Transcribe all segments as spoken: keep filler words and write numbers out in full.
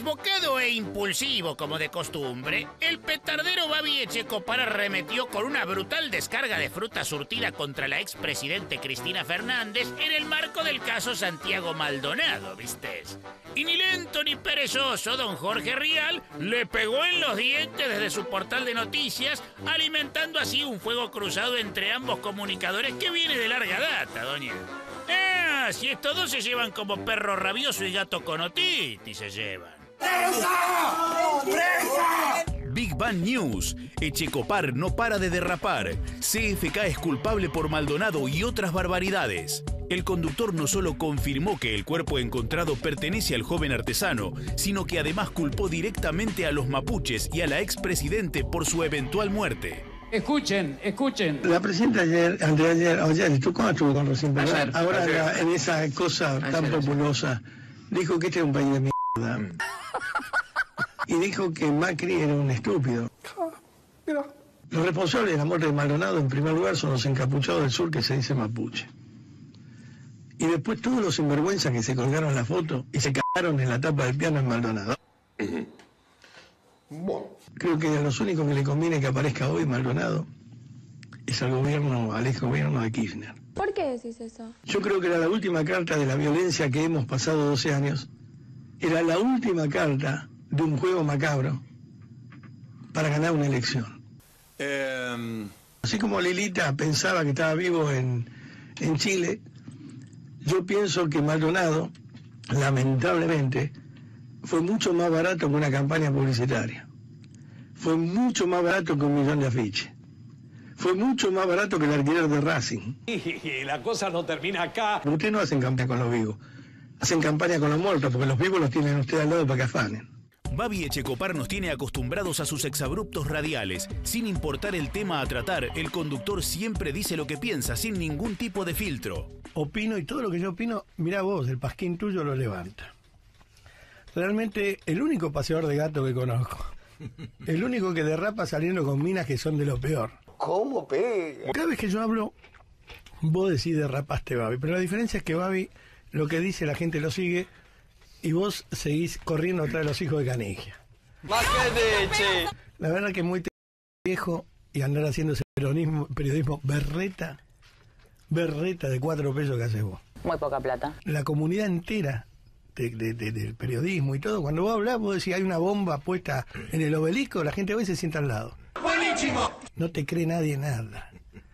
Desbocado e impulsivo como de costumbre, el petardero Babi Echecopar arremetió con una brutal descarga de fruta surtida contra la expresidente Cristina Fernández en el marco del caso Santiago Maldonado, ¿vistes? Y ni lento ni perezoso, don Jorge Rial le pegó en los dientes desde su portal de noticias, alimentando así un fuego cruzado entre ambos comunicadores que viene de larga data, doña. Ah, si estos dos se llevan como perro rabioso y gato con otitis se llevan. ¡Presa! ¡Presa! Big Bang News. Echecopar no para de derrapar. C F K es culpable por Maldonado y otras barbaridades. El conductor no solo confirmó que el cuerpo encontrado pertenece al joven artesano, sino que además culpó directamente a los mapuches y a la expresidente por su eventual muerte. Escuchen, escuchen. La presidenta ayer, anteayer, ayer, ¿tú cómo estuvo con Rocín? Ayer, Ahora ayer. La, en esa cosa Ayer, tan ayer. populosa, dijo que este es un país de mierda. Mm. Y dijo que Macri era un estúpido. Mira. Los responsables de la muerte de Maldonado, en primer lugar, son los encapuchados del sur que se dice mapuche. Y después todos los sinvergüenzas que se colgaron la foto y se cagaron en la tapa del piano en Maldonado. Bueno. Creo que a los únicos que le conviene que aparezca hoy Maldonado es al gobierno, al ex gobierno de Kirchner. ¿Por qué decís eso? Yo creo que era la última carta de la violencia que hemos pasado doce años. Era la última carta de un juego macabro para ganar una elección. Eh... Así como Lilita pensaba que estaba vivo en, en Chile, yo pienso que Maldonado, lamentablemente, fue mucho más barato que una campaña publicitaria. Fue mucho más barato que un millón de afiches. Fue mucho más barato que el alquiler de Racing. Y la cosa no termina acá. Ustedes no hacen campaña con los vivos, hacen campaña con los muertos, porque los vivos los tienen ustedes al lado para que afanen. Babi Echecopar nos tiene acostumbrados a sus exabruptos radiales. Sin importar el tema a tratar, el conductor siempre dice lo que piensa, sin ningún tipo de filtro. Opino, y todo lo que yo opino, mirá vos, el pasquín tuyo lo levanta. Realmente el único paseador de gato que conozco. El único que derrapa saliendo con minas que son de lo peor. ¿Cómo pega? Cada vez que yo hablo, vos decís derrapaste, Babi. Pero la diferencia es que Babi, lo que dice la gente lo sigue, y vos seguís corriendo atrás de los hijos de Canigia. Más que leche. La verdad que es muy viejo y andar haciendo ese periodismo, periodismo berreta, berreta de cuatro pesos que haces vos. Muy poca plata. La comunidad entera de, de, de, del periodismo y todo, cuando vos hablás, vos decís hay una bomba puesta en el obelisco, la gente hoy se sienta al lado. ¡Buenísimo! No te cree nadie nada.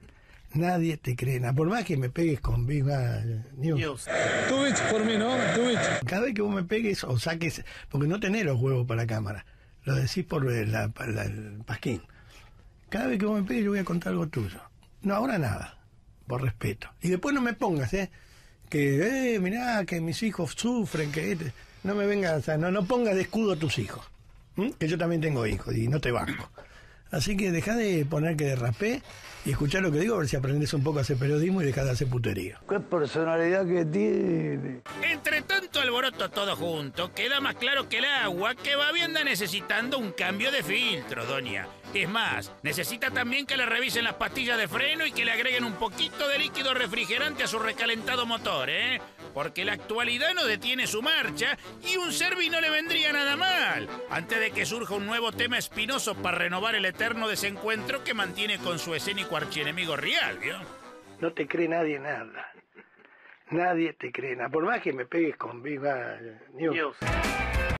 Nadie te cree nada. Por más que me pegues con Viva News. Twitch por mí, ¿no? Twitch. Cada vez que vos me pegues o saques, porque no tenés los huevos para la cámara, lo decís por la, la, el pasquín. Cada vez que vos me pegues yo voy a contar algo tuyo. No, ahora nada, por respeto. Y después no me pongas, ¿eh? Que, eh, mirá, que mis hijos sufren, que... Este, no me vengas, o sea, no, no pongas de escudo a tus hijos. ¿Mm? Que yo también tengo hijos y no te banco. Así que dejá de poner que derrapé y escuchá lo que digo, a ver si aprendes un poco a hacer periodismo y dejá de hacer putería. ¡Qué personalidad que tiene! Entre tanto alboroto todo junto, queda más claro que el agua que Babi anda necesitando un cambio de filtro, doña. Es más, necesita también que le revisen las pastillas de freno y que le agreguen un poquito de líquido refrigerante a su recalentado motor, ¿eh? Porque la actualidad no detiene su marcha y un Servi no le vendría nada mal, antes de que surja un nuevo tema espinoso para renovar el eterno desencuentro que mantiene con su escénico archienemigo Rial, ¿vio? No te cree nadie nada. Nadie te cree nada. Por más que me pegues con Viva News.